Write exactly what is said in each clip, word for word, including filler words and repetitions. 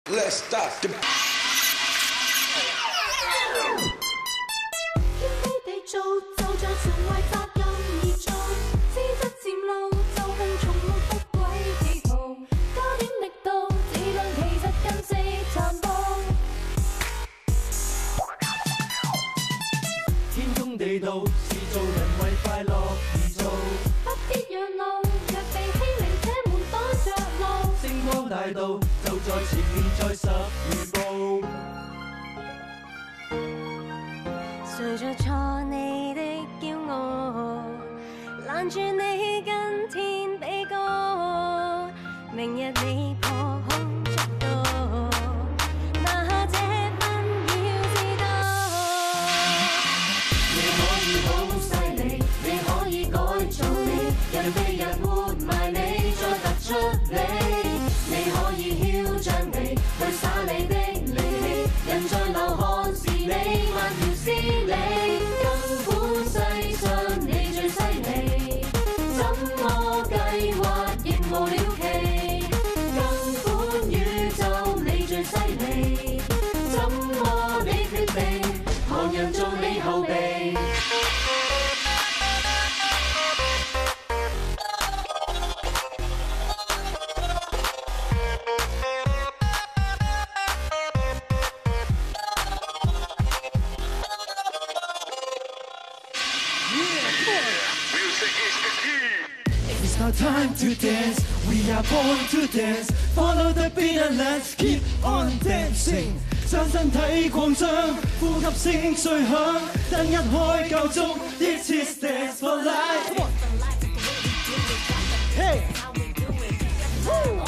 Let's start the。 做就像成為責任而做，資質漸露就向從沒不軌企圖，加點力度，質量其實更是殘暴。 天公地道是做人為快樂而做， 不必讓路，若被欺凌這門擋着路， 星光大道就在前面再十餘步。 誰在錯你的驕傲，攔住你跟天比高，明日你破空出道，那這分要知道。你可以好犀利，你可以改造你，人被人活埋你，再突出你，你可以囂張地去灑你的利器，人在流汗時你慢條斯理。 It's not time to dance, we are born to dance. Follow the beat and let's keep on dancing. 將身體擴張，呼吸聲最響，燈一開夠鐘 ，This is dance for life. Hey. Woo.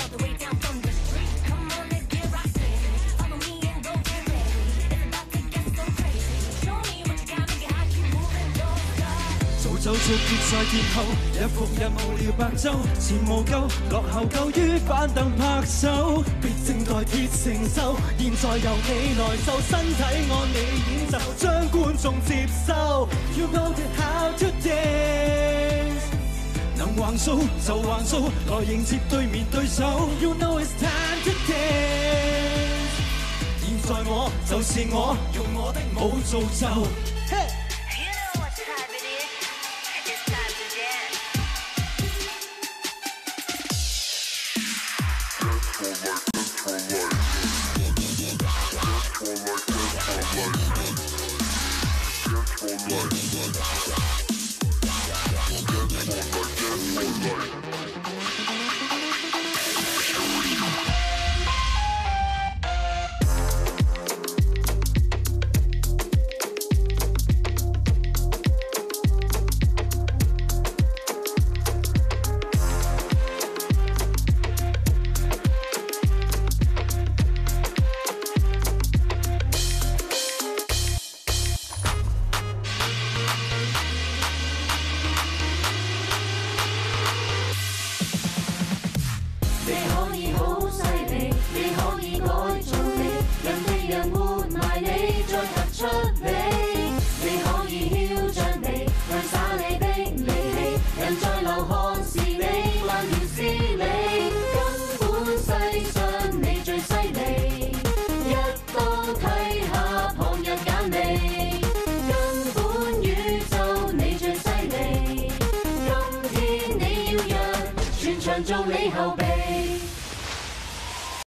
就做決賽跌後，日復日無聊白晝，前無救，落後夠於板凳拍手，必正待鐵承受，現在由你來就身體按你演奏，將觀眾接收。You know that how to dance， 能橫掃就橫掃，來迎接對面對手。You know it's time to dance， 現在我就是我，用我的舞造就。